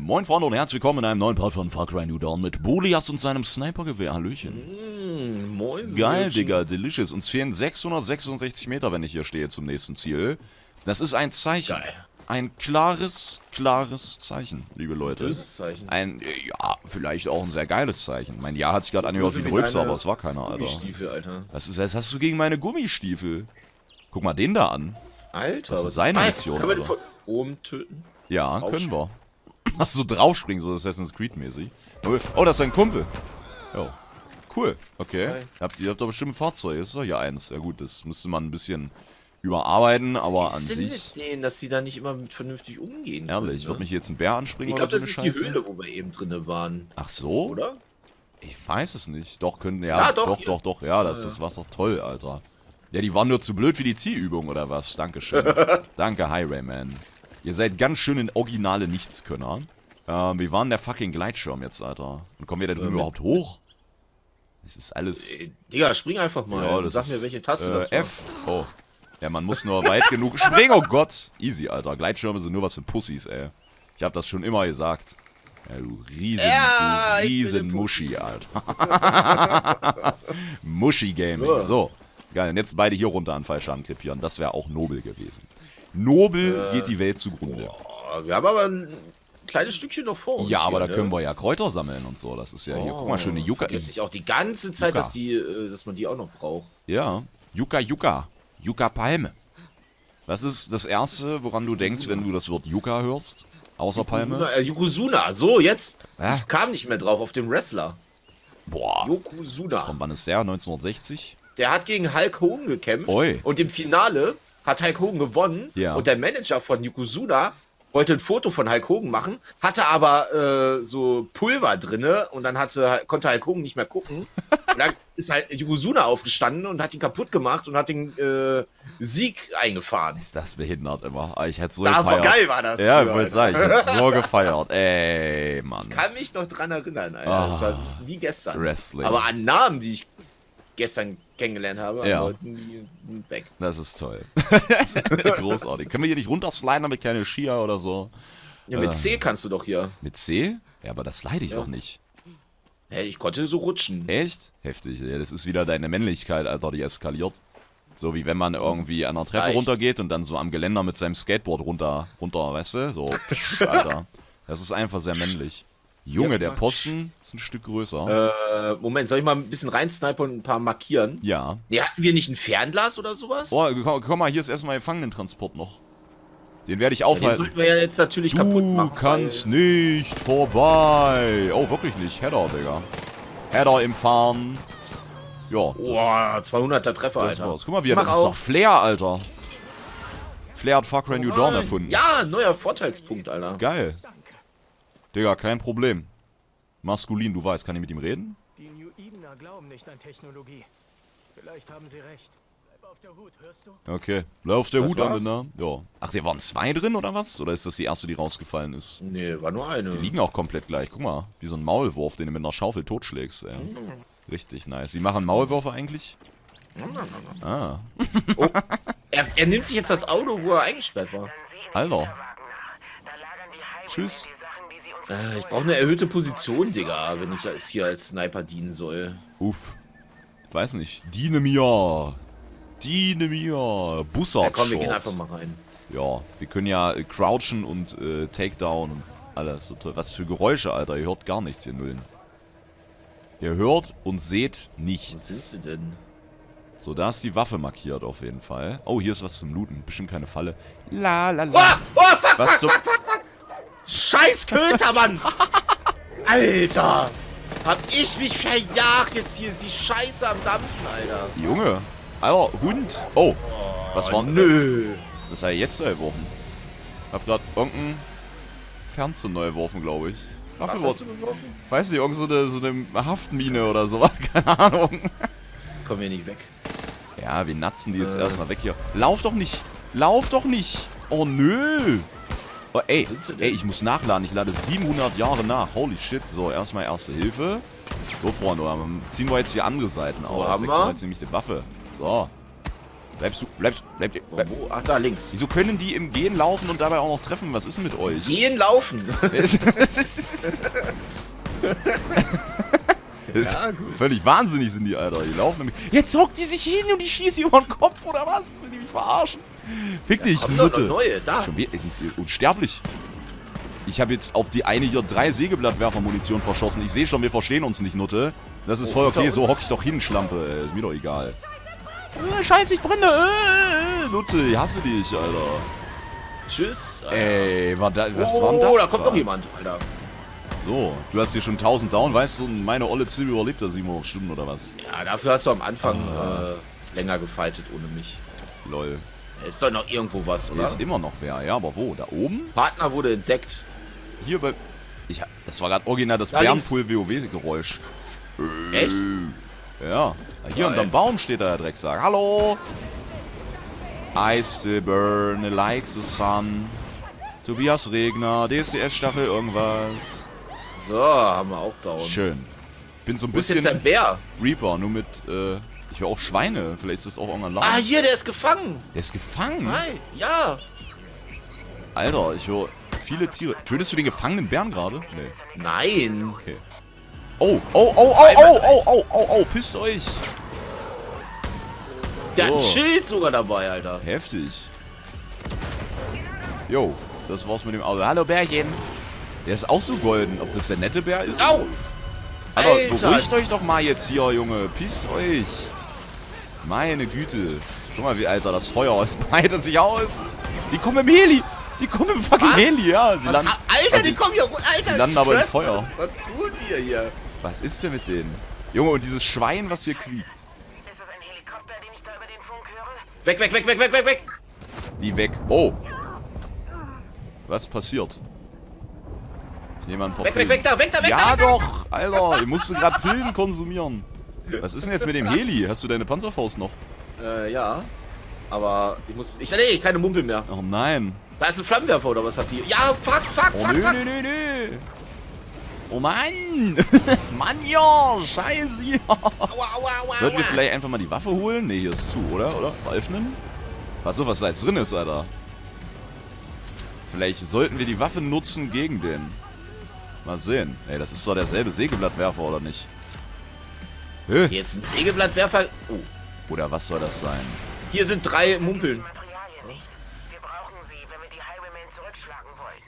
Moin Freunde und herzlich willkommen in einem neuen Part von Far Cry New Dawn mit Bolias und seinem Snipergewehr. Hallöchen. Moin. Geil, Digga, delicious. Uns fehlen 666 Meter, wenn ich hier stehe, zum nächsten Ziel. Das ist ein Zeichen. Geil. Ein klares Zeichen, liebe Leute. Böses Zeichen. Ein, ja, vielleicht auch ein sehr geiles Zeichen. Mein Jahr hat sich gerade angehört wie ein Rülpser, aber es war keiner, Alter. Gummistiefel, Alter. Was hast du gegen meine Gummistiefel? Guck mal den da an. Alter, Das ist seine Mission, Kann man den Alter. von oben töten? Ja, können wir. Hast du so draufspringen, so Assassin's Creed mäßig. Oh, das ist ein Kumpel. Oh. Cool, okay. Ihr habt doch bestimmt ein Fahrzeug, ist doch hier eins. Ja gut, das müsste man ein bisschen überarbeiten, aber an Was ist denn sich... mit denen, dass sie da nicht immer mit vernünftig umgehen Ehrlich, können, wird mich jetzt ein Bär anspringen Ich oder glaube, so das eine ist die Scheiße? Höhle, wo wir eben drinne waren, Ach so? oder? Ich weiß es nicht. Doch, können... Ja, Ja, doch, doch. Ja, das ist das Wasser toll, Alter. Ja, die waren nur zu blöd für die Zielübung, oder was? Dankeschön. Danke, Highwayman. Ihr seid ganz schön in originale Nichtskönner. Wie war denn der fucking Gleitschirm jetzt, Alter? Und kommen wir da drüben überhaupt hoch? Es ist alles... Digga, spring einfach mal. Ja, und das sag ist, mir, welche Taste das war. F. Oh. Ja, man muss nur weit genug springen. Oh Gott. Easy, Alter. Gleitschirme sind nur was für Pussys, ey. Ich hab das schon immer gesagt. Ja, du riesen Muschi, Alter. Muschi-Gaming. Ja. So. Geil, und jetzt beide hier runter an Fallschaden krepieren. Das wäre auch nobel gewesen. Nobel geht die Welt zugrunde. Oh, wir haben aber ein kleines Stückchen noch vor uns. Ja, aber hier, da können wir ja Kräuter sammeln und so. Das ist ja hier. Guck mal, schöne Yucca. Vergesse ich auch die ganze Zeit, Yucca. dass man die auch noch braucht. Ja, Yucca Palme. Was ist das Erste, woran du denkst, wenn du das Wort Yucca hörst? Außer Palme? Yokozuna, so jetzt. Hä? Ich kam nicht mehr drauf auf dem Wrestler. Boah. Yokozuna. Von wann ist der? 1960? Der hat gegen Hulk Hogan gekämpft. Oi. Und im Finale hat Hulk Hogan gewonnen. Ja. Und der Manager von Yokozuna wollte ein Foto von Hulk Hogan machen, hatte aber so Pulver drinne und dann konnte Hulk Hogan nicht mehr gucken. Und dann ist halt Yokozuna aufgestanden und hat ihn kaputt gemacht und hat den Sieg eingefahren. Ist das behindert immer? Ich hätte so Da war gefeiert. geil war das. Ja, ich früher, wollte sagen, ich hätte so gefeiert. Ey, Mann. kann mich noch dran erinnern, Alter. Das war wie gestern. Wrestling. Aber an Namen, die ich gestern kennengelernt habe, Ja. wollten die weg. Das ist toll. Großartig. Können wir hier nicht runtersliden, damit keine Skier oder so? Ja, mit C kannst du doch hier. Mit C? Ja, aber das slide ich Ja. doch nicht. Hey, ich konnte so rutschen. Echt? Heftig. Ja, das ist wieder deine Männlichkeit, Alter, die eskaliert. So wie wenn man irgendwie an einer Treppe Leicht. runtergeht und dann so am Geländer mit seinem Skateboard runter, weißt du? So, Alter. Das ist einfach sehr männlich. Junge, Jetzt der mal. Posten ist ein Stück größer. Moment, soll ich mal ein bisschen reinsnipern und ein paar markieren? Ja. Nee, hatten wir nicht ein Fernglas oder sowas? Boah, komm mal, hier ist erstmal Gefangenentransport noch. Den werde ich Ja, den aufhalten. sollten wir ja jetzt natürlich kaputt Du machen. kannst nicht vorbei. Oh, wirklich nicht. Header, Digga. Header im Fahren. Ja. Boah, 200er Treffer, Das Alter. war's. Guck mal, wie Mach das ist doch auf. Flair, Alter. Flair hat Far Cry New Dawn erfunden. Ja, neuer Vorteilspunkt, Alter. Geil. Digga, kein Problem. Maskulin, du weißt, kann ich mit ihm reden? Die New Edener glauben nicht an Technologie. Vielleicht haben sie recht. Bleib auf der Hut, hörst du? Okay. Lauf der Das Hut an, war's? ne? Ja. Ach, da waren zwei drin, oder was? Oder ist das die erste, die rausgefallen ist? Nee, war nur eine. Die liegen auch komplett gleich. Guck mal, wie so ein Maulwurf, den du mit einer Schaufel totschlägst, ey. Richtig nice. Wie machen Maulwürfe eigentlich? Ah. Oh, er nimmt sich jetzt das Auto, wo er eingesperrt war. Alter. Tschüss. Ich brauche eine erhöhte Position, Digga, wenn ich das hier als Sniper dienen soll. Uff. Ich weiß nicht. Diene mir. Diene mir. Bussard. Ja, komm, wir gehen einfach mal rein. Ja, wir können ja crouchen und Takedown und alles. So toll. Was für Geräusche, Alter. Ihr hört gar nichts hier, Nullen. Ihr hört und seht Wo nichts. sind sie denn? So, da ist die Waffe markiert auf jeden Fall. Oh, hier ist was zum Looten. Bestimmt keine Falle. La la la. Oh, fuck, Was fuck, zum... fuck. Scheiß Köter, Mann! Alter! Hab ich mich verjagt, jetzt hier ist die Scheiße am Dampfen, Alter. Junge. Alter, Hund. Oh. Was war denn... Nö. Das hat er jetzt neu geworfen. Hab grad irgendein Fernseher neu geworfen, glaube ich. Was hast du geworfen? Ich weiß nicht, irgend so eine Haftmine oder sowas. Keine Ahnung. Komm hier nicht weg. Ja, wir natzen die jetzt erstmal weg hier. Lauf doch nicht. Lauf doch nicht. Oh, nö. Oh, ey, Wo sind sie denn? ey, ich muss nachladen. Ich lade 700 Jahre nach. Holy shit. So, erstmal Erste Hilfe. So, Freunde, ziehen wir jetzt hier andere Seiten auf. haben Wechseln wir. jetzt nämlich die Waffe. So. Bleib. Wo? Ach, da links. Wieso können die im Gehen laufen und dabei auch noch treffen? Was ist denn mit euch? Gehen, laufen. Ja, völlig wahnsinnig sind die, Alter. Die laufen. Jetzt hockt die sich hin und die schießt über den Kopf, oder was? Will die mich verarschen? Fick dich, Kommt doch Nutte. noch neue, da. Schon wieder, es ist unsterblich. Ich habe jetzt auf die eine hier 3 Sägeblattwerfer-Munition verschossen. Ich sehe schon, wir verstehen uns nicht, Nutte. Das ist voll okay. So hock ich doch hin, Schlampe. Ist mir doch egal. Scheiße, ich brenne. Nutte, ich hasse dich, Alter. Tschüss. Alter. Ey, was war denn das? Oh, da kommt noch jemand, Alter. So, du hast hier schon 1000 down, weißt du, und meine olle Zill überlebt da 7 Stunden oder was? Ja, dafür hast du am Anfang länger gefightet ohne mich. Lol. Ist doch noch irgendwo was, oder? Hier ist immer noch wer, ja, aber wo? Da oben? Partner wurde entdeckt. Hier bei... das war gerade original das Da Bärenpool-WoW-Geräusch. Echt? Ja. Hier unterm Baum steht da der Drecksack. Hallo! I still burn like the sun. Tobias Regner, DSDS-Staffel irgendwas. So, haben wir auch down. Schön. Bin so ein Wo ist jetzt bisschen der Bär? Reaper, nur mit, ich höre auch Schweine. Vielleicht ist das auch irgendein Laden. Ah, hier, der ist gefangen. Der ist gefangen? Hi, ja. Alter, ich höre viele Tiere. Tötest du den gefangenen Bären gerade? Nee. Nein. Okay. Oh, pisst euch. Der hat ein So. Schild sogar dabei, Alter. Heftig. Jo, das war's mit dem Auto. Hallo Bärchen. Der ist auch so golden. Ob das der nette Bär ist? Au! Aber Alter. beruhigt euch doch mal jetzt hier, Junge. Pisst euch. Meine Güte. Guck mal, wie, Alter, das Feuer, es breitet sich aus. Die kommen im Heli. Die kommen im fucking Was? Heli, ja. Sie Was, landen, Alter, also, die kommen hier. Alter, sie landen aber im Stress. Feuer. Was tun wir hier? Was ist denn mit denen? Junge, und dieses Schwein, was hier quiekt. Ist das ein Helikopter, den ich da über den Funk höre? Weg, weg, weg, weg, weg, weg, weg. Wie weg. Oh. Was passiert? Ich nehme mal ein paar Weg, weg, Pillen. weg, da, weg, da, weg, Ja da, weg, da. doch, Alter. Ich musste gerade Pillen konsumieren. Was ist denn jetzt mit dem Heli? Hast du deine Panzerfaust noch? Ja. Aber ich muss. Nee, keine Mumpel mehr. Oh nein. Da ist ein Flammenwerfer oder was hat die? Ja, fuck, fuck, Oh fuck, nö, fuck. nö, nö, nö. Oh Mann. Mann, ja. Scheiße. Ja. Aua, aua, aua, Sollten wir aua. vielleicht einfach mal die Waffe holen? Ne, hier ist zu, oder? Öffnen? Was so, was da jetzt drin ist, Alter. Vielleicht sollten wir die Waffe nutzen gegen den. Mal sehen. Ey, das ist doch derselbe Sägeblattwerfer, oder nicht? Hä? Jetzt ein Sägeblattwerfer. Oh. Oder was soll das sein? Hier sind 3 Mumpeln. Materialien nicht. Wir brauchen sie, wenn wir die Highwaymen zurückschlagen wollen.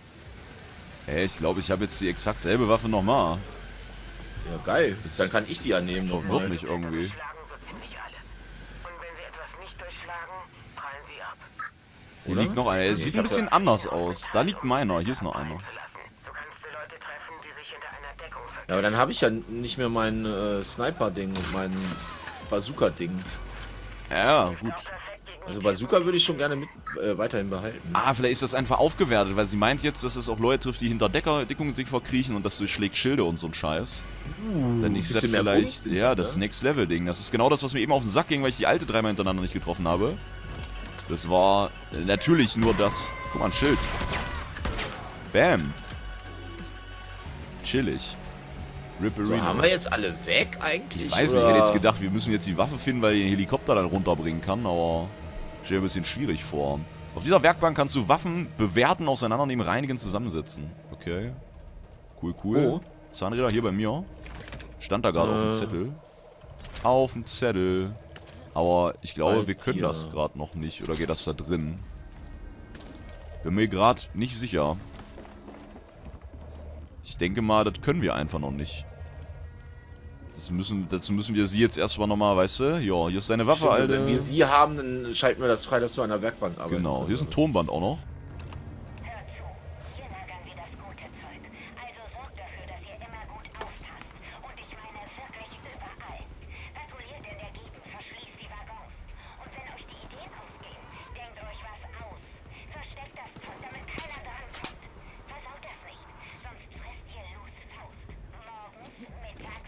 Ey, ich glaube, ich habe jetzt die exakt selbe Waffe nochmal. Ja, geil. Dann kann ich die annehmen Verwirrt nochmal. mich irgendwie. Schlagen so ziemlich alle. Und wenn sie etwas nicht durchschlagen, prallen sie ab. Hier liegt noch einer. Er sieht ein bisschen anders aus. Da liegt meiner. Hier ist noch einer. Du kannst die Leute treffen, die sich hinter einer Deckung verstecken. Ja, aber dann habe ich ja nicht mehr mein Sniper-Ding und mein Bazooka-Ding. Ja, gut. Also Bazooka würde ich schon gerne mit weiterhin behalten. Ah, vielleicht ist das einfach aufgewertet, weil sie meint jetzt, dass es auch Leute trifft, die hinter Deckungen sich verkriechen und das durchschlägt Schilde und so ein Scheiß. Dann ist das bisschen mehr vielleicht, Bums, ja, ne? das Next-Level-Ding. Das ist genau das, was mir eben auf den Sack ging, weil ich die alte 3-mal hintereinander nicht getroffen habe. Das war natürlich nur das. Guck mal, ein Schild. Bam. Chillig. So, haben wir jetzt alle weg eigentlich? Ich weiß nicht, ich hätte jetzt gedacht, wir müssen jetzt die Waffe finden, weil ich den Helikopter dann runterbringen kann, aber steht ein bisschen schwierig vor. Auf dieser Werkbank kannst du Waffen bewerten, auseinandernehmen, reinigen, zusammensetzen. Okay. Cool, cool. Oh. Zahnräder hier bei mir. Stand da gerade auf dem Zettel. Auf dem Zettel. Aber ich glaube, Halt wir können hier. das gerade noch nicht. Oder geht das da drin? Bin mir gerade nicht sicher. Ich denke mal, das können wir einfach noch nicht. Dazu müssen wir sie jetzt erstmal nochmal, weißt du? Ja, hier ist deine Waffe, Stimmt, Alter. wenn wir sie haben, dann schalten wir das frei, dass du an der Werkbank arbeiten Genau, kannst. hier ist ein Tonband auch noch. Hört zu, hier lagern wir das gute Zeug. Also sorgt dafür, dass ihr immer gut aufpasst. Und ich meine wirklich überall. Patrouilliert in der Gegend, verschließt die Waggons. Und wenn euch die Ideen ausgehen, denkt euch was aus. Versteckt das Zeug, damit keiner drankommt. Versaut das nicht, sonst frisst ihr Lus Faust. Morgens, mittags.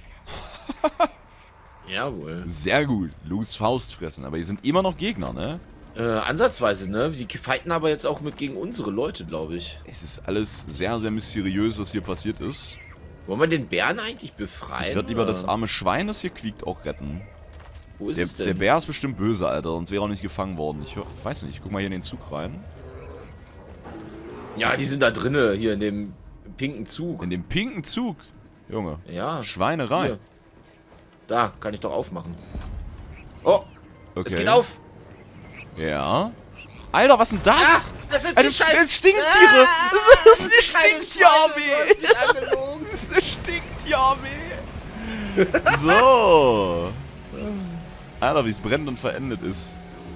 Jawohl. Sehr gut. Lus Faust fressen. Aber hier sind immer noch Gegner, ne? Ansatzweise, ne? Die fighten aber jetzt auch mit gegen unsere Leute, glaube ich. Es ist alles sehr, sehr mysteriös, was hier passiert ist. Wollen wir den Bären eigentlich befreien? Ich werde lieber oder? das arme Schwein, das hier quiekt, auch retten. Wo ist es denn? Der Bär ist bestimmt böse, Alter, sonst wäre er nicht gefangen worden. Ich weiß nicht, ich guck mal hier in den Zug rein. Ja, die sind da drinne, hier in dem pinken Zug. In dem pinken Zug. Junge. Ja. Schweinerei. Hier. Da, kann ich doch aufmachen. Oh, Okay. es geht auf. Ja. Alter, was denn das? Das sind Eine die scheiß... Stinktiere. Das ist eine Stinktiere-Armee. Stinktierarmee. Das ist eine Stinktierarmee. So. Alter, wie es brennt und verendet ist.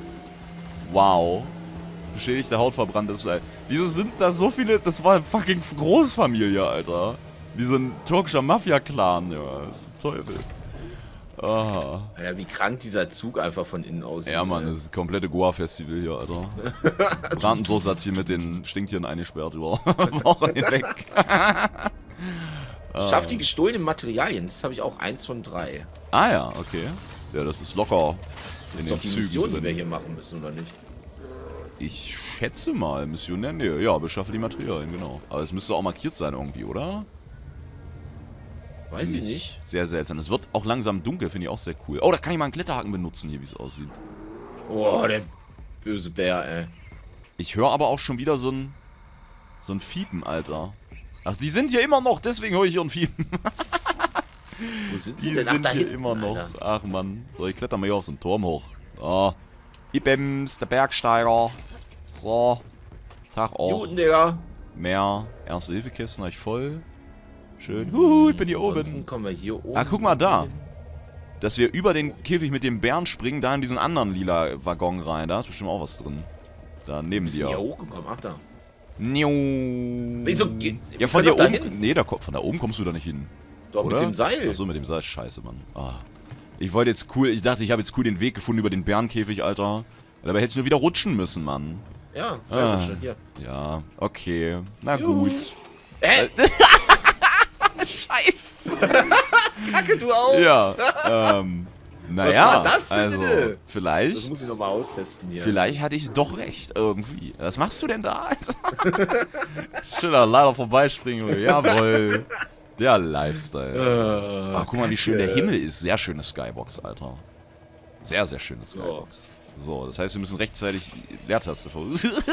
Wow. Beschädigte Haut, verbranntes Fleisch. Wieso sind da so viele... Das war eine fucking Großfamilie, Alter. Wie so ein türkischer Mafia-Clan, ja. Das ist zum Teufel. Ah. Alter, wie krank dieser Zug einfach von innen aussieht. Ja, Mann, das ist das komplette Goa-Festival hier, Alter. Brandensoße hat sich mit den Stinktieren eingesperrt über Wochen hinweg. Schafft die gestohlenen Materialien. Das habe ich auch 1 von 3. Ah ja, okay. Ja, das ist locker Das in ist den doch die Zügen Mission, die drin. wir hier machen müssen, oder nicht? Ich schätze mal, Missionär, nee, ja, beschaffe die Materialien, genau. Aber es müsste auch markiert sein irgendwie, oder? Weiß ich Finde nicht. Sehr seltsam. Es wird auch langsam dunkel, finde ich auch sehr cool. Oh, da kann ich mal einen Kletterhaken benutzen hier, wie es aussieht. Oh, der böse Bär, ey. Ich höre aber auch schon wieder so ein Fiepen, Alter. Ach, die sind hier immer noch, deswegen höre ich hier ein Fiepen. Wo sind sie Die denn? Ach, sind da hier hinten, immer noch. Alter. Ach, Mann. So, ich kletter mal hier auf so einen Turm hoch. Ah. Ibims, der Bergsteiger. So. Tag auch. Juden, Digga. Mehr Erste-Hilfe-Kisten habe ich voll. Schön. Huhu, ich bin hier Ansonsten oben. kommen wir hier oben. Ah, guck mal da. Dass wir über den Käfig mit dem Bären springen, da in diesen anderen lila Waggon rein. Da ist bestimmt auch was drin. Da neben Wir sind hier dir. hochgekommen. Ach, da. Wieso? Ja, von können dir doch da oben. Nee, von da oben kommst du da nicht hin. Doch, Oder? mit dem Seil. Achso, mit dem Seil. Scheiße, Mann. Ah. Ich wollte jetzt cool, ich dachte, ich habe jetzt cool den Weg gefunden über den Bärenkäfig, Alter. Dabei hätte ich nur wieder rutschen müssen, Mann. Ja, Seil schon hier. Ja, okay. Na Juhu. gut. Scheiße. Kacke, du auch. Ja, naja, Was war das denn also, bitte? Das vielleicht, muss ich nochmal austesten hier. vielleicht hatte ich doch recht, irgendwie. Was machst du denn da, Alter? Schöner leider vorbeispringen, Junge. Jawohl. Der Lifestyle. Ach, guck mal, wie schön der Himmel ist. Sehr schöne Skybox, Alter. Sehr, sehr schöne Skybox. So, das heißt, wir müssen rechtzeitig Leertaste vor.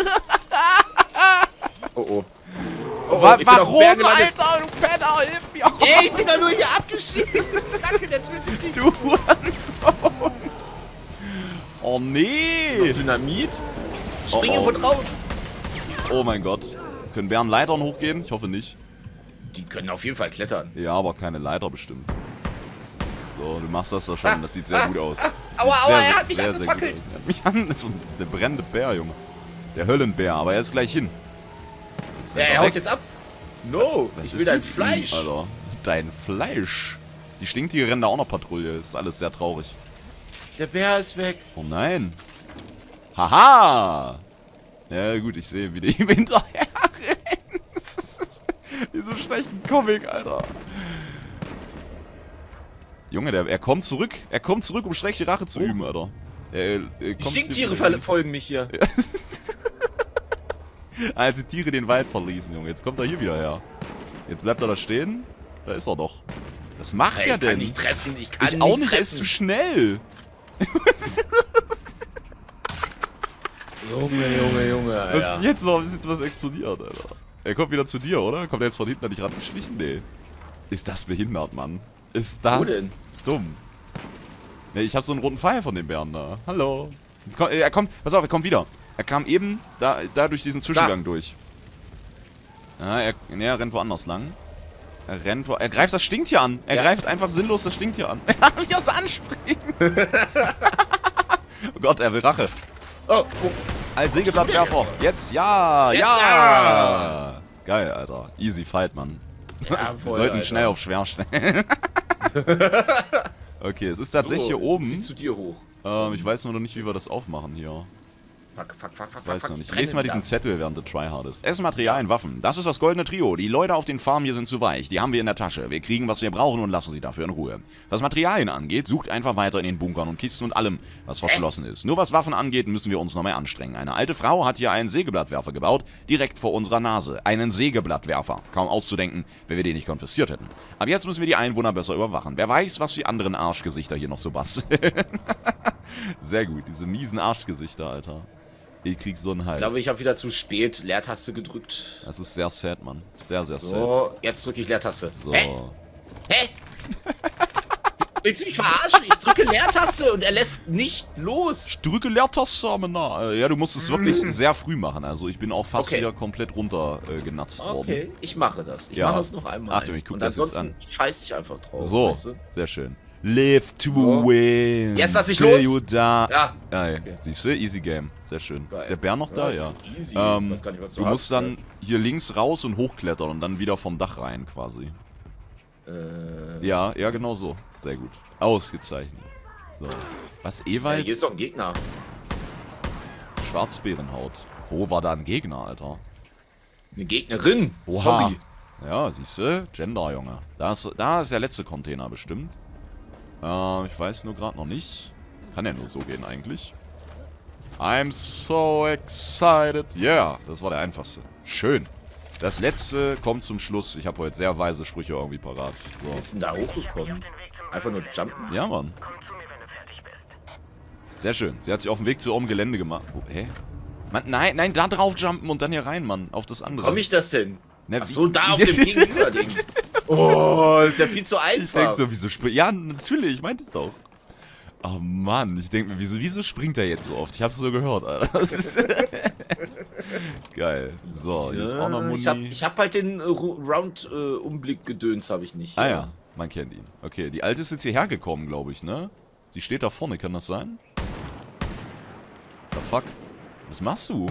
Oh, oh. Warum, Alter? Du Penner, hilf mir! Ey, ich bin da nur hier abgestiegen. Kacke, der tötet dich. Du Hurensohn! Oh nee! Dynamit. Oh, Spring oh. irgendwo drauf. Oh mein Gott. Können Bären Leitern hochgehen? Ich hoffe nicht. Die können auf jeden Fall klettern. Ja, aber keine Leiter bestimmt. So, du machst das da schon. Das sieht sehr gut aus. Aua, Sieht aua, sehr, er hat mich sehr, sehr gut angefackelt. aus. Er hat mich an. Das ist der brennende Bär, Junge. Der Höllenbär, aber er ist gleich hin. Jetzt Ja, rennt er weg. haut jetzt ab. No, Was ich ist will dein mit ihm, Fleisch. Alter. Dein Fleisch. Die Stinktiere rennen da auch noch Patrouille. Das ist alles sehr traurig. Der Bär ist weg. Oh nein. Haha. Ja gut, ich sehe, wie die ihm hinterher rennen. Diesem schlechten Comic, Alter. Junge, er kommt zurück. Er kommt zurück, um schlechte Rache zu üben, Alter. Die Stinktiere folgen mich hier. Als die Tiere den Wald verließen, Junge. Jetzt kommt er hier wieder her. Jetzt bleibt er da stehen. Da ist er doch. Was macht Ey, er ich denn? kann nicht treffen. Ich kann Ich auch nicht, treffen. er ist zu schnell. Junge, Was Alter. ist jetzt noch? Ist jetzt was explodiert, Alter. Er kommt wieder zu dir, oder? Kommt er jetzt von hinten an dich rangeschlichen? Nee. Ist das behindert, Mann? Ist das Wo denn? dumm? Nee, ich hab so einen roten Pfeil von dem Bären da. Hallo. Jetzt er kommt, pass auf, er kommt wieder. Er kam eben da durch diesen Zwischengang durch. Ja, er rennt woanders lang. Er greift das Stinktier an. Er greift einfach sinnlos das Stinktier an. Wie aus Anspringen. Oh Gott, er will Rache. Oh, Als Sägeblattwerfer. Jetzt, ja, Jetzt, ja. ja. Geil, Alter. Easy fight, Mann. Ja, Wir sollten schnell auf schwer stellen. Okay, es ist tatsächlich hier Sie oben. zu dir hoch. Ich weiß nur noch nicht, wie wir das aufmachen hier. Ich weiß noch nicht. Lies mal diesen Zettel, während du tryhardest. Essen, Materialien, Waffen. Das ist das goldene Trio. Die Leute auf den Farmen hier sind zu weich. Die haben wir in der Tasche. Wir kriegen, was wir brauchen und lassen sie dafür in Ruhe. Was Materialien angeht, sucht einfach weiter in den Bunkern und Kisten und allem, was verschlossen ist. Nur was Waffen angeht, müssen wir uns noch mehr anstrengen. Eine alte Frau hat hier einen Sägeblattwerfer gebaut, direkt vor unserer Nase. Einen Sägeblattwerfer. Kaum auszudenken, wenn wir den nicht konfisziert hätten. Aber jetzt müssen wir die Einwohner besser überwachen. Wer weiß, was die anderen Arschgesichter hier noch so basteln. Sehr gut, diese miesen Arschgesichter, Alter. Ich krieg so einen Hals. Ich glaube, ich habe wieder zu spät Leertaste gedrückt. Das ist sehr sad, Mann. Sehr, sehr sad. So, jetzt drücke ich Leertaste. So. Hä? Willst du mich verarschen? Ich drücke Leertaste und er lässt nicht los. Ich drücke Leertaste, Amena. Ja, du musst es wirklich sehr früh machen. Also ich bin auch fast wieder komplett runter genatzt worden. Okay, ich mache das. Ich Ja. mache es noch einmal. Achtung, ich guck und das jetzt ansonsten scheiße ich einfach drauf. So, Weißt du? sehr schön. Live to win. Jetzt lass ich Till los. you die. Ja. Ey, Okay. siehst du? Easy Game. Sehr schön. Geil. Ist der Bär noch da? Ja. Easy. Ähm, Weiß gar nicht, was Du hast, musst dann hier links raus und hochklettern und dann wieder vom Dach rein quasi. Ja, genau so. Sehr gut. Ausgezeichnet. So. Was, hier Ewald? ist doch ein Gegner. Schwarzbärenhaut. Wo war da ein Gegner, Alter? Eine Gegnerin. Oha. Sorry. Ja, siehst du? Gender, Junge. Da ist der letzte Container bestimmt. Ich weiß nur gerade noch nicht. Kann ja nur so gehen eigentlich. I'm so excited. Yeah, das war der einfachste. Schön. Das letzte kommt zum Schluss. Ich habe heute sehr weise Sprüche irgendwie parat. Wie So. ist denn da hochgekommen? Einfach nur jumpen? Ja, Mann. Sehr schön. Sie hat sich auf dem Weg zu ihrem Gelände gemacht. Oh, hä? Mann, nein, da drauf jumpen und dann hier rein, Mann. Auf das andere. Komm ich das denn? Na, Ach so, da auf dem Gegenüber-Ding. Oh, ist ja viel zu Ich denk einfach. so, wieso springt... Ja, natürlich, ich meinte es doch. Oh Mann, ich denke mir, wieso springt er jetzt so oft? Ich hab's so gehört, Alter. Das ist geil. So, hier ist auch noch Muni. Ich hab halt den Round-Umblick-Gedöns, habe ich nicht. Ah ja, man kennt ihn. Okay, die Alte ist jetzt hierher gekommen, glaube ich, ne? Sie steht da vorne, kann das sein? The fuck? Was machst du?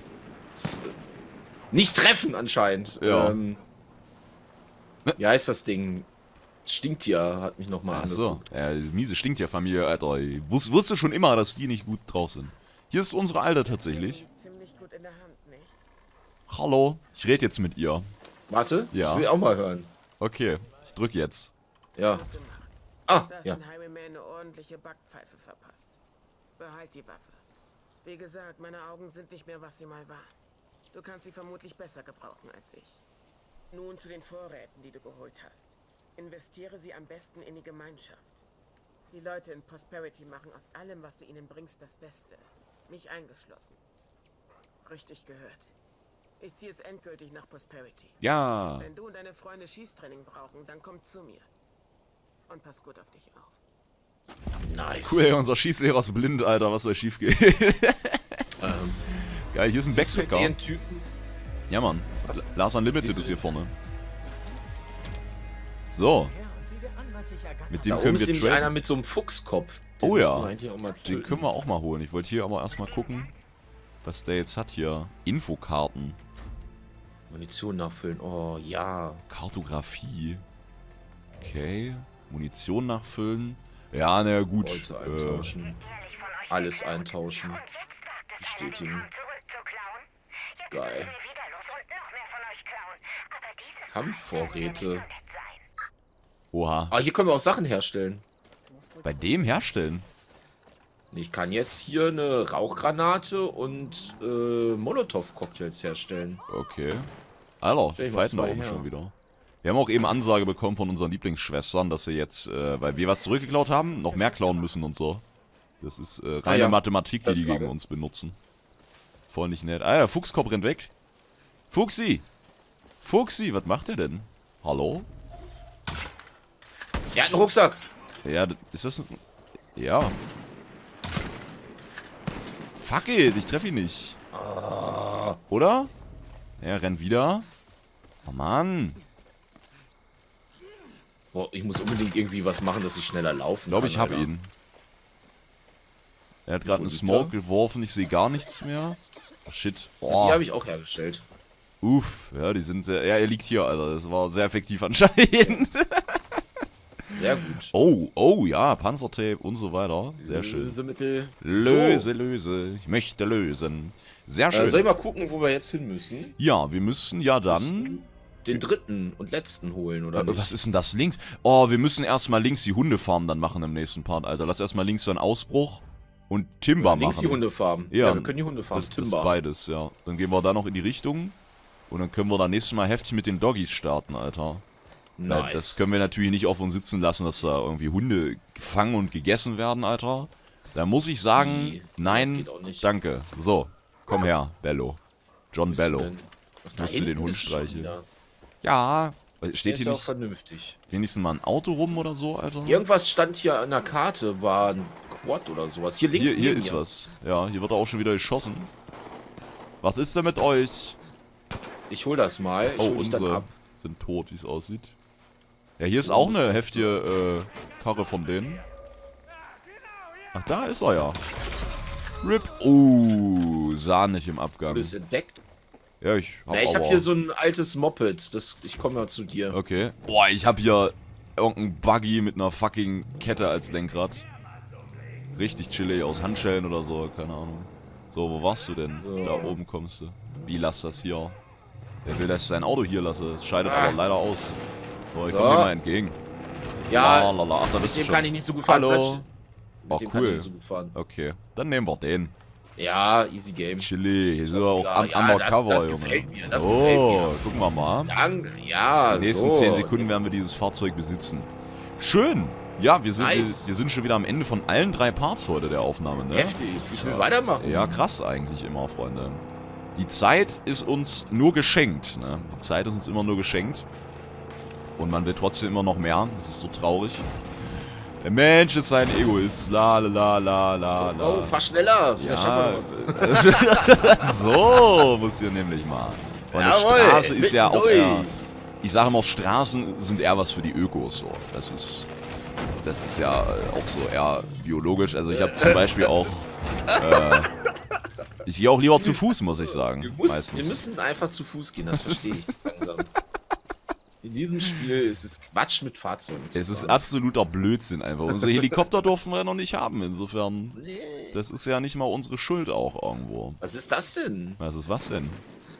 Nicht treffen anscheinend. Ja. Wie heißt das Ding? Stinktier hat mich nochmal Achso, angeguckt. ja, miese Stinktierfamilie, Alter. Ich wusste schon immer, dass die nicht gut drauf sind. Hier ist unsere Alte tatsächlich. Ziemlich gut in der Hand, nicht? Hallo, ich rede jetzt mit ihr. Warte, Ja. ich will auch mal hören. Okay, ich drück jetzt. Ja. Ah, Da ist ja. ein Highwayman eine ordentliche Backpfeife verpasst. Behalt die Waffe. Wie gesagt, meine Augen sind nicht mehr, was sie mal waren. Du kannst sie vermutlich besser gebrauchen als ich. Nun zu den Vorräten, die du geholt hast. Investiere sie am besten in die Gemeinschaft. Die Leute in Prosperity machen aus allem, was du ihnen bringst, das Beste. Mich eingeschlossen. Richtig gehört. Ich ziehe jetzt endgültig nach Prosperity. Ja. Wenn du und deine Freunde Schießtraining brauchen, dann komm zu mir. Und pass gut auf dich auf. Nice. Cool, unser Schießlehrer ist blind, Alter, was soll schief gehen? Geil, hier ist ein Siehst du Backpacker. den Typen? Ja, Mann. Lars Unlimited Siehst du ist hier den? vorne. So, Her und sieh dir an, was ich ergattert mit Da dem oben können ist wir nämlich einer traden. mit so einem Fuchskopf. Oh ja. müssen wir eigentlich auch mal Den töten. können wir auch mal holen. Ich wollte hier aber erstmal gucken, was der jetzt hat hier. Infokarten. Munition nachfüllen. Oh, ja. Kartografie. Okay. Munition nachfüllen. Ja, na gut. Leute eintauschen. Alles eintauschen. Bestätigen. Geil. Kampfvorräte. Oha. Ah, hier können wir auch Sachen herstellen. Bei dem herstellen. Ich kann jetzt hier eine Rauchgranate und Molotow-Cocktails herstellen. Okay. Alter, Stell die ich mal fighten da zwei oben her. schon wieder. Wir haben auch eben Ansage bekommen von unseren Lieblingsschwestern, dass sie jetzt, weil wir was zurückgeklaut haben, noch mehr klauen müssen und so. Das ist reine ja. Mathematik, die Das die gegen gerade. uns benutzen. Voll nicht nett. Ah ja, Fuchskopf rennt weg. Fuchsi! Fuchsi, was macht der denn? Hallo? Er hat einen Rucksack. Ja, ist das ein... Ja. Fuck it, ich treffe ihn nicht. Oder? Er rennt wieder. Oh Mann. Boah, ich muss unbedingt irgendwie was machen, dass ich schneller laufen Ich glaube, ich habe Alter. ihn. Er hat gerade einen liegt Smoke er? geworfen, ich sehe gar nichts mehr. Oh, shit. Die Oh, habe ich auch hergestellt. uff. Ja, die sind sehr... Ja, er liegt hier, Alter. Das war sehr effektiv anscheinend. Sehr gut. Oh, ja, Panzertape und so weiter. Sehr schön. Lösemittel. Löse. Ich möchte lösen. Sehr schön. Soll ich mal gucken, wo wir jetzt hin müssen? Ja, wir müssen ja dann... Den dritten und letzten holen, oder nicht? Was ist denn das links? Oh, wir müssen erstmal links die Hundefarm dann machen im nächsten Part, Alter. Lass erstmal links so einen Ausbruch und Timber machen. Links die Hundefarm. Ja, wir können die Hundefarm. Das beides, ja. Dann gehen wir da noch in die Richtung. Und dann können wir da nächstes Mal heftig mit den Doggies starten, Alter. Nice. Das können wir natürlich nicht auf uns sitzen lassen, dass da irgendwie Hunde gefangen und gegessen werden, Alter. Da muss ich sagen, Nee, nein, das geht auch nicht. danke. So, komm her, Bello. John Bello. Da Musst du den hinten Hund ist schon streicheln. wieder. Ja, Der steht ist hier ja auch nicht vernünftig. wenigstens mal ein Auto rum oder so, Alter? Irgendwas stand hier an der Karte, war ein Quad oder sowas. Hier links Hier neben ist mir. was. Ja, hier wird auch schon wieder geschossen. Was ist denn mit euch? Ich hol das mal. Ich Oh, hol dich dann unsere ab. sind tot, wie es aussieht. Ja, hier ist auch eine heftige Karre von denen. Ach, da ist er ja. RIP. Sahnig im Du Abgang. bist entdeckt. Ja, ich hab Ja, ich aber... habe hier so ein altes Moped. Ich komme mal zu dir. Okay. Boah, ich hab hier irgendein Buggy mit einer fucking Kette als Lenkrad. Richtig chillig, aus Handschellen oder so, keine Ahnung. So, wo warst du denn? So. Da oben kommst du. Wie, lass das hier? Wer will, dass ich sein Auto hier lasse? Es scheidet aber leider aus. So, ich So. komm dir mal entgegen. Ja, Lalala. Ach, da bist du mit dem schon. kann ich nicht so gut fahren. Hallo. Mit Oh, dem kann ich cool. nicht so gut fahren. Okay, dann nehmen wir den. Ja, easy game. Chili, hier sind wir auch Ja, ja, undercover, das Junge. gefällt mir, das so, gefällt mir. gucken wir mal. Danke. Ja, In den nächsten so. 10 Sekunden werden wir dieses Fahrzeug besitzen. Schön. Ja, wir Nice. sind schon wieder am Ende von allen 3 Parts heute der Aufnahme, ne? Heftig. Ich will weitermachen. Ja, krass eigentlich immer, Freunde. Die Zeit ist uns nur geschenkt, ne? Die Zeit ist uns immer nur geschenkt. Und man will trotzdem immer noch mehr. Das ist so traurig. Der Mensch ist ein Egoist. La la la la la. Oh, fahr schneller. Vielleicht Ja, schaffen wir was. so muss hier nämlich mal. Weil eine Jawohl, Straße ist ja mitten auch eher, durch. ich sage immer, Straßen sind eher was für die Ökos so. Das ist ja auch so eher biologisch. Also ich habe zum Beispiel auch, ich gehe auch lieber zu Fuß, muss ich sagen. Wir Meistens. müssen einfach zu Fuß gehen, das verstehe ich langsam. In diesem Spiel ist es Quatsch mit Fahrzeugen zu Es ist fahren. absoluter Blödsinn einfach. Unsere Helikopter durften wir noch nicht haben, insofern. Das ist ja nicht mal unsere Schuld auch irgendwo. Was ist das denn? Was ist was denn?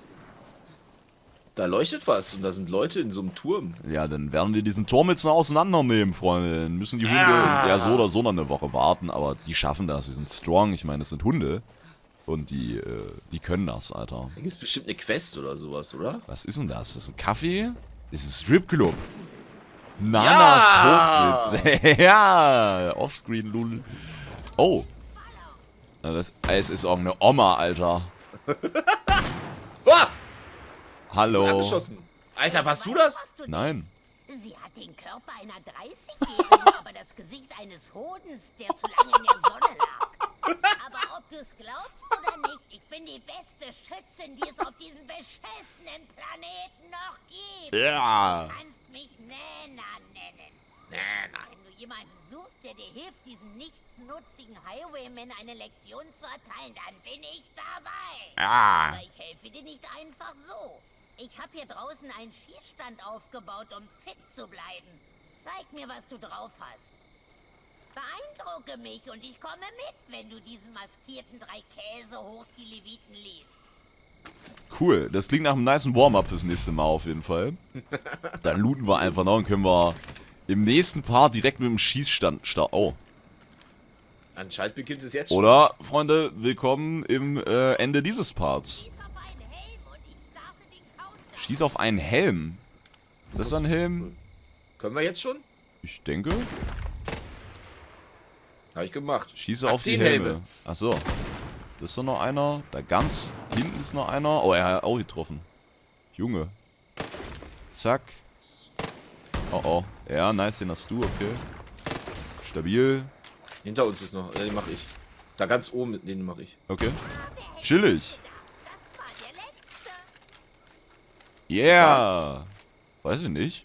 Da leuchtet was und da sind Leute in so einem Turm. Ja, dann werden wir diesen Turm jetzt noch auseinandernehmen, Freunde. Dann müssen die Hunde ja so oder so noch eine Woche warten, aber die schaffen das. Die sind strong. Ich meine, das sind Hunde. Und die können das, Alter. Da gibt es bestimmt eine Quest oder sowas, oder? Was ist denn das? Das ist ein Kaffee? Das ist ein Stripclub. Nanas Hochsitz. Ja, Offscreen, Lul. Oh. Na, es ist auch eine Oma, Alter. Ah! Hallo. Abgeschossen. Alter, warst du das? Nein. Sie hat den Körper einer 30-Jährigen, aber das Gesicht eines Hodens, der zu lange in der Sonne lag. Aber ob du es glaubst oder nicht, ich bin die beste Schützin, die es auf diesem beschissenen Planeten noch gibt. Ja. Du kannst mich Nana nennen. Wenn du jemanden suchst, der dir hilft, diesen nichtsnutzigen Highwaymen eine Lektion zu erteilen, dann bin ich dabei. Ja. Aber ich helfe dir nicht einfach so. Ich habe hier draußen einen Schießstand aufgebaut, um fit zu bleiben. Zeig mir, was du drauf hast. Beeindrucke mich und ich komme mit, wenn du diesen maskierten 3 Käse hochst die Leviten liest. Cool. Das klingt nach einem nicen Warm-up fürs nächste Mal auf jeden Fall. Dann looten wir einfach noch und können wir im nächsten Part direkt mit dem Schießstand starten. Oh. Anscheinend beginnt es jetzt schon. Oder, Freunde, willkommen im Ende dieses Parts. Schieß auf einen Helm und ich starte den Countdown. Schieß auf einen Helm. Ist das ein Helm? Können wir jetzt schon? Ich denke. Habe ich gemacht. Schieße auf die Helme. Achso. Das ist doch noch einer. Da ganz hinten ist noch einer. Oh, er hat auch getroffen. Junge. Zack. Oh, oh. Ja, nice, den hast du, okay. Stabil. Hinter uns ist noch. Den mache ich. Da ganz oben, den mache ich. Okay. Chillig. Das war der letzte. Yeah. Weiß ich nicht.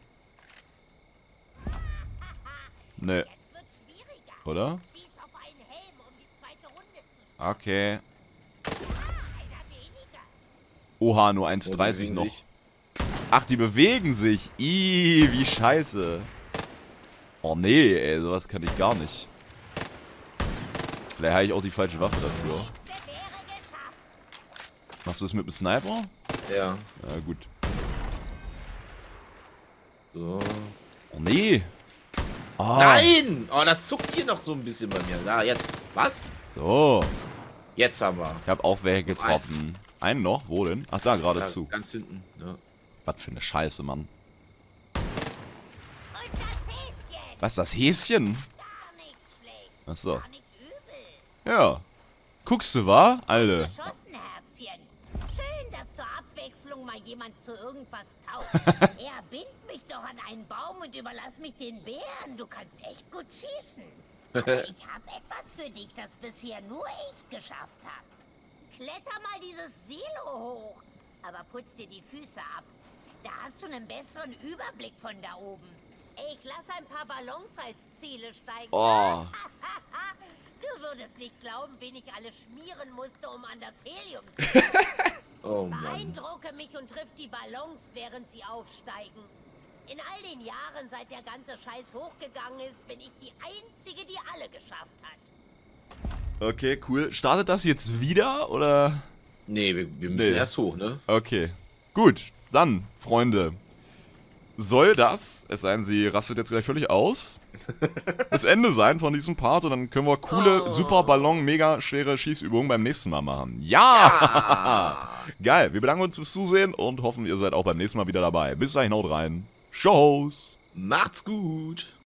Nee, Jetzt wird schwieriger. oder? Schieß auf einen Helm, um die zweite Runde zu spielen. Okay. Einer weniger. Oha, nur Oh, die 1,30 bewegen noch. sich. Ach, die bewegen sich. Ih, wie scheiße. Oh nee, ey, sowas kann ich gar nicht. Vielleicht habe ich auch die falsche Waffe dafür. Machst du das mit dem Sniper? Ja. Ja, gut. So. Oh nee. Ah, Nein! Oh, das zuckt hier noch so ein bisschen bei mir. Da, jetzt. Was? so. Jetzt haben wir. Ich habe auch welche getroffen. Einen noch? Wo denn? Ach, da geradezu. Ganz hinten. Ja. Was für eine Scheiße, Mann. Und das Häschen. Was ist das Häschen? Gar nicht schlecht. Achso. Gar nicht übel. Ja. Guckst du, wa? Alter. Geschossen, Herzchen. Schön, dass zur Abwechslung mal jemand zu irgendwas taugt. Er bindet mich doch an einen Baum und überlass mich den Bären. Du kannst echt gut schießen. Aber ich habe etwas für dich, das bisher nur ich geschafft habe. Kletter mal dieses Silo hoch. Aber putz dir die Füße ab. Da hast du einen besseren Überblick von da oben. Ich lass ein paar Ballons als Ziele steigen. Oh. Du würdest nicht glauben, wen ich alles schmieren musste, um an das Helium zu kommen. Oh Mann. Beeindrucke mich und triff die Ballons, während sie aufsteigen. In all den Jahren, seit der ganze Scheiß hochgegangen ist, bin ich die Einzige, die alle geschafft hat. Okay, cool. Startet das jetzt wieder, oder? Nee, wir müssen Nee. erst hoch, ne? Okay. Gut, dann, Freunde. Soll das, es sei denn, sie rastet jetzt gleich völlig aus, das Ende sein von diesem Part und dann können wir coole, super Ballon, mega schwere Schießübungen beim nächsten Mal machen. Ja! Geil, wir bedanken uns fürs Zusehen und hoffen, ihr seid auch beim nächsten Mal wieder dabei. Bis dahin, haut rein. Tschüss! Macht's gut!